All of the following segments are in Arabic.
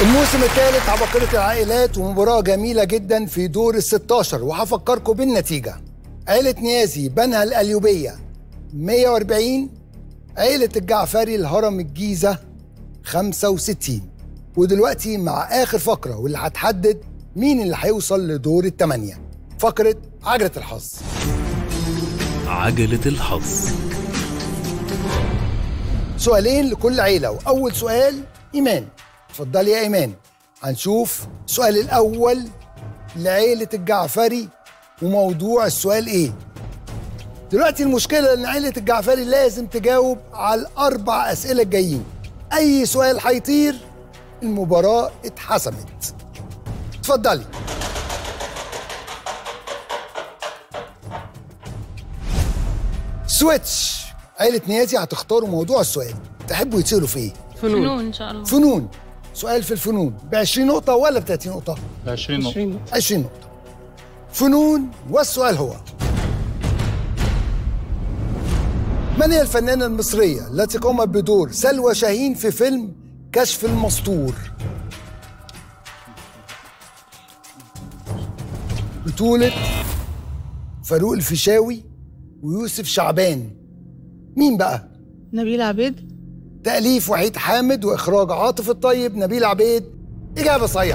الموسم الثالث عباقرة العائلات ومباراة جميلة جدا في دور ال16 وهفكركم بالنتيجة. عيلة نيازي بنها القليوبية 140، عيلة الجعفري الهرم الجيزة 65. ودلوقتي مع آخر فقرة واللي هتحدد مين اللي هيوصل لدور ال8، فقرة عجلة الحظ. عجلة الحظ. سؤالين لكل عيلة، وأول سؤال إيمان. اتفضلي يا إيمان. هنشوف السؤال الأول لعيلة الجعفري وموضوع السؤال إيه؟ دلوقتي المشكلة إن عيلة الجعفري لازم تجاوب على ال4 أسئلة الجايين. أي سؤال هيطير المباراة اتحسمت. اتفضلي. سويتش. عيلة نيازي هتختاروا موضوع السؤال. تحبوا يتصلوا في ايه؟ فنون ان شاء الله. فنون. سؤال في الفنون ب20 نقطة ولا ب30 نقطة؟ ب20 نقطة. 20 نقطة. فنون، والسؤال هو: من هي الفنانة المصرية التي قامت بدور سلوى شاهين في فيلم كشف المستور؟ بطولة فاروق الفيشاوي ويوسف شعبان. مين بقى؟ نبيل عبيد. تأليف وحيد حامد وإخراج عاطف الطيب. نبيل عبيد إجابة صحيحة.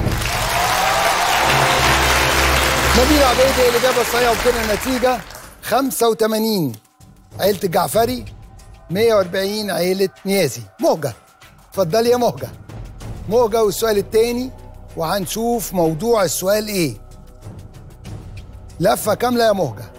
نبيل عبيد هي الإجابة الصحيحة، وكده النتيجة 85 عيلة الجعفري 140 عيلة نيازي. مهجة، اتفضلي يا مهجة. مهجة والسؤال التاني، وهنشوف موضوع السؤال إيه. لفة كاملة يا مهجة.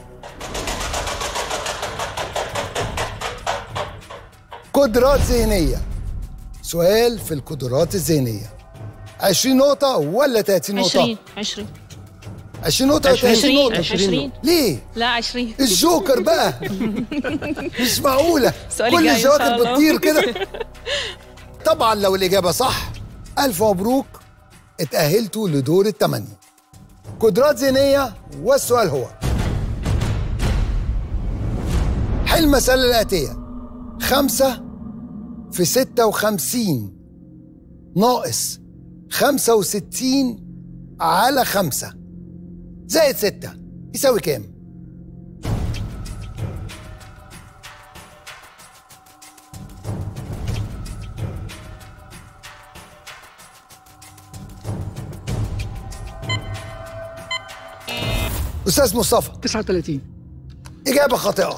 قدرات ذهنية. سؤال في القدرات الذهنية. 20 نقطة ولا 30 نقطة؟ 20 20 نقطة ولا 30 نقطة؟ 20. ليه؟ لا 20. الجوكر بقى. مش معقولة كل الجواكر بتطير كده. طبعا لو الإجابة صح ألف مبروك، اتأهلتوا لدور ال8. قدرات ذهنية، والسؤال هو: حل المسألة الآتية: 5 في 56 ناقص 65 على 5 زائد 6 يساوي كام؟ أستاذ مصطفى. 39. إجابة خاطئة.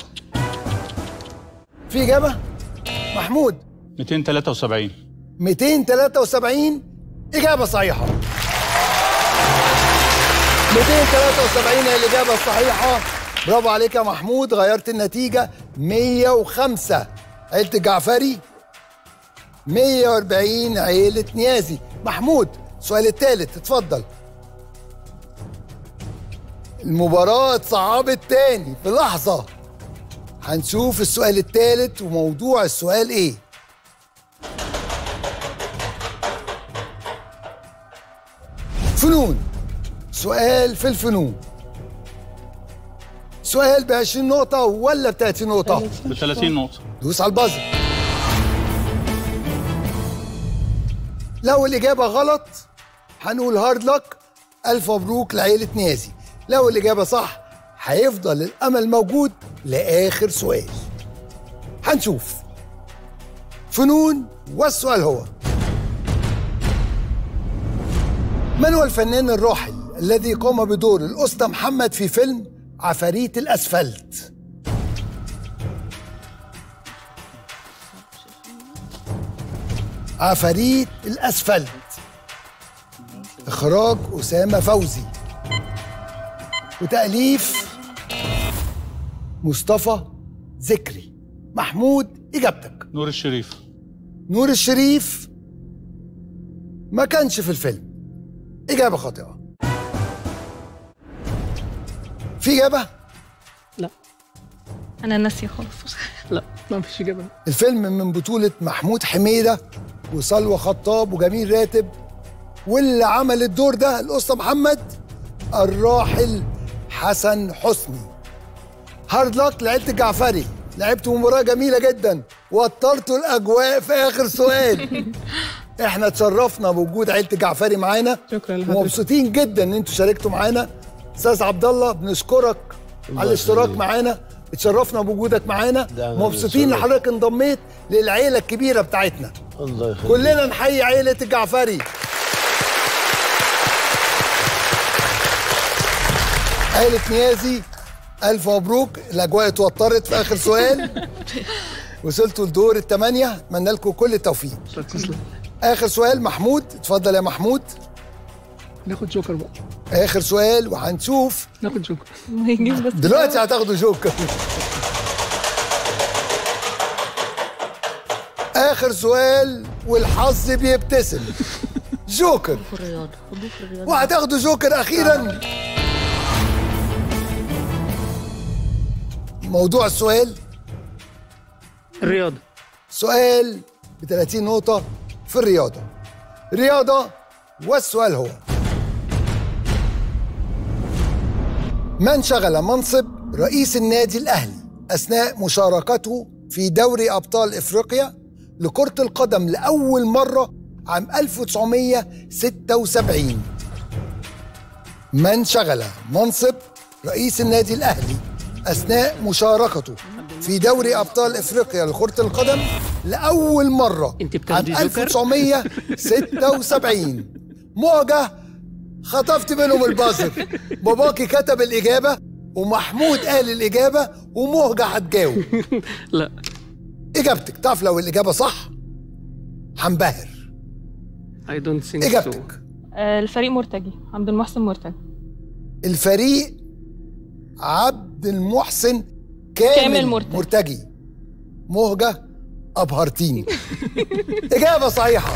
في إجابة؟ محمود. 273. 273 إجابة صحيحة. 273 هي الإجابة الصحيحة. برافو عليك يا محمود، غيرت النتيجة. 105 عيلة الجعفري 140 عيلة نيازي. محمود السؤال الثالث، اتفضل. المباراة اتصعبت تاني في لحظة. هنشوف السؤال الثالث وموضوع السؤال ايه. فنون. سؤال في الفنون. سؤال ب20 نقطة ولا ب30 نقطة؟ ب30 نقطة. دوس على البازر. لو الإجابة غلط هنقول هارد لك، ألف مبروك لعيلة نيازي. لو الإجابة صح هيفضل الأمل موجود لآخر سؤال. هنشوف فنون، والسؤال هو: من هو الفنان الراحل الذي قام بدور الأسطى محمد في فيلم عفاريت الأسفلت؟ عفاريت الأسفلت، إخراج أسامة فوزي وتأليف مصطفى ذكري. محمود إجابتك؟ نور الشريف. نور الشريف ما كانش في الفيلم، إجابة خاطئة. في إجابة؟ لا. انا ناسيه خالص. لا ما فيش إجابة. الفيلم من بطولة محمود حميدة وصلوى خطاب وجميل راتب، واللي عمل الدور ده الأسطى محمد الراحل حسن حسني. هارد لك لعيلة الجعفري، لعبتوا مباراة جميلة جدا، وترتوا الأجواء في آخر سؤال. احنا اتشرفنا بوجود عيله الجعفري معانا. شكرا لحضرتك. ومبسوطين جدا ان انتوا شاركتوا معانا. استاذ عبد الله بنشكرك على الاشتراك معانا، اتشرفنا بوجودك معانا. مبسوطين ان حضرتك انضميت للعيله الكبيره بتاعتنا. الله يخليك. كلنا نحيي عيله الجعفري. عيله نيازي الف مبروك، الاجواء اتوترت في اخر سؤال. وصلتوا لدور الثمانيه، اتمنى لكم كل التوفيق. تسلم. اخر سؤال محمود، اتفضل يا محمود. ناخد جوكر بقى. اخر سؤال وهنشوف. ناخد جوكر. ما يجيش بس دلوقتي هتاخدوا جوكر. اخر سؤال والحظ بيبتسم. جوكر. وهتاخدوا جوكر اخيرا. موضوع السؤال الرياضة. سؤال ب 30 نقطة في الرياضة. رياضة، والسؤال هو: من شغل منصب رئيس النادي الأهلي أثناء مشاركته في دوري أبطال إفريقيا لكرة القدم لأول مرة عام 1976؟ من شغل منصب رئيس النادي الأهلي أثناء مشاركته في دوري أبطال إفريقيا لكرة القدم لأول مرة عام 1976؟ مواجهة خطفت منهم البازر. باباكي كتب الإجابة ومحمود قال الإجابة ومهجة هتجاوب. لا. إجابتك، تعرف لو الإجابة صح هنبهر. I don't think so. إجابتك. الفريق مرتجي، عبد المحسن مرتجي. الفريق عبد المحسن كامل مرتجي. مهجة أبهرتيني. إجابة صحيحة.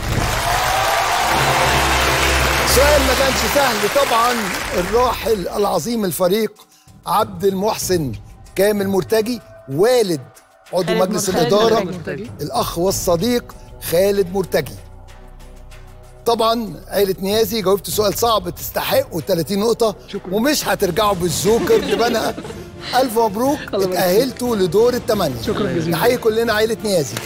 سؤال ما كانش سهل طبعا. الراحل العظيم الفريق عبد المحسن كامل مرتجي، والد عضو مجلس الإدارة الأخ والصديق خالد مرتجي. طبعا عيلة نيازي جاوبت سؤال صعب، تستحقوا 30 نقطة. شكرا. ومش هترجعوا بالجوكر لبنها. ألف مبروك، اتأهلتوا لدور الثمانية. شكرا جزيلا. نحيي كلنا عيلة نيازي.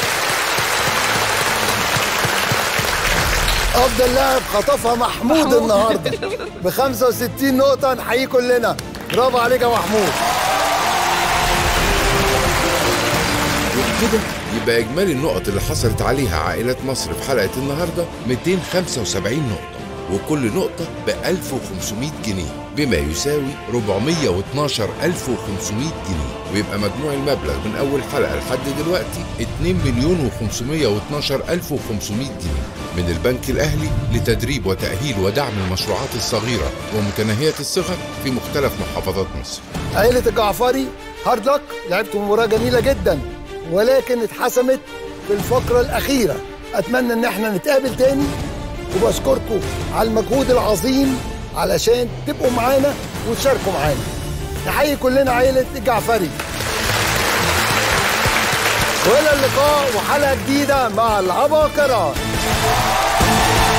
أفضل لاعب خطفها محمود النهارده ب 65 نقطة. نحييه كلنا، برافو عليك يا محمود. كده يبقى إجمالي النقط اللي حصلت عليها عائلة مصر في حلقة النهاردة 275 نقطة، وكل نقطة ب 1500 جنيه، بما يساوي 412500 جنيه. ويبقى مجموع المبلغ من أول حلقة لحد دلوقتي 2,512,500 جنيه من البنك الأهلي لتدريب وتأهيل ودعم المشروعات الصغيرة ومتناهية الصغر في مختلف محافظات مصر. عائلة الجعفري هارد لك، لعبتوا مباراة جميلة جدا ولكن اتحسمت في الفقرة الأخيرة. أتمنى إن احنا نتقابل تاني، وبشكركم على المجهود العظيم علشان تبقوا معانا وتشاركوا معانا. نحيي كلنا عائلة الجعفري. وإلى اللقاء وحلقة جديدة مع العباقرة.